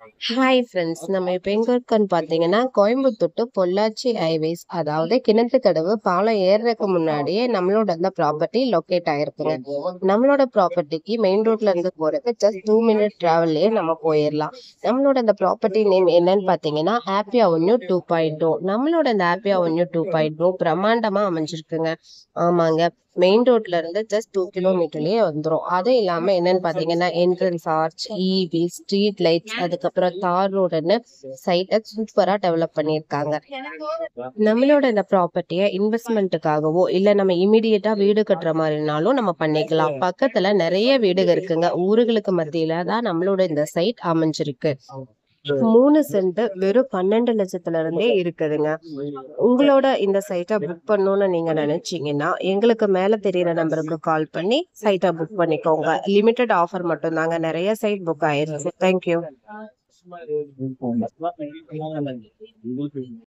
Hi friends, நம்ம இப்போ எங்க இருக்கோன்னு பார்த்தீங்கன்னா கோயம்புத்தூர் to பொள்ளாச்சி ஹைவேஸ், அதாவது கிணத்துக்கடவு பாலம் ஏறுறதுக்கு முன்னாடியே நம்மளோட அந்த ப்ராப்பர்ட்டி லொக்கேட் ஆயிருக்குங்க. நம்மளோட ப்ராப்பர்ட்டிக்கு மெயின் ரோட்ல இருந்து போறதுக்கு ஜஸ்ட் 2 மினிட் டிராவல்லே நம்ம போயிடலாம். நம்மளோட அந்த ப்ராப்பர்ட்டி நேம் என்னன்னு பார்த்தீங்கன்னா ஹாப்பி அவென்யூ 2.0. நம்மளோட அந்த ஹாப்பி அவென்யூ 2.0 பிரம்மாண்டமா அமைஞ்சிருக்குங்க. ஆமாங்க, மெயின் ரோட்ல இருந்து ஜஸ்ட் 2 கிலோமீட்டர்லயே வந்துரும். அதுவும் இல்லாம என்னன்னு பாத்தீங்கன்னா entrance arch, EV, street lights, அதுக்கப்புறம் தார் ரோடுன்னு சைட்டை சூப்பரா டெவலப் பண்ணியிருக்காங்க. நம்மளோட இந்த ப்ராப்பர்ட்டியை இன்வெஸ்ட்மெண்ட்டுக்காகவோ இல்ல நம்ம இமிடியேட்டா வீடு கட்டுற மாதிரினாலும் நம்ம பண்ணிக்கலாம். பக்கத்துல நிறைய வீடுகள் இருக்குங்க. ஊர்களுக்கு மத்தியில தான் நம்மளோட இந்த சைட் அமைஞ்சிருக்கு. 3 சென்ட் வெறும் 12 லட்சத்துல இருந்தே இருக்குதுங்க. உங்களோட இந்த சைட்டை புக் பண்ணணும்னு நீங்க நினைச்சீங்கன்னா எங்களுக்கு மேல தெரியுற நம்பருக்கு கால் பண்ணி சைட்டை புக் பண்ணிக்கோங்க. லிமிடெட் ஆஃபர் மட்டும் தாங்க, நிறைய சைட் புக் ஆயிருச்சு. தேங்க்யூ.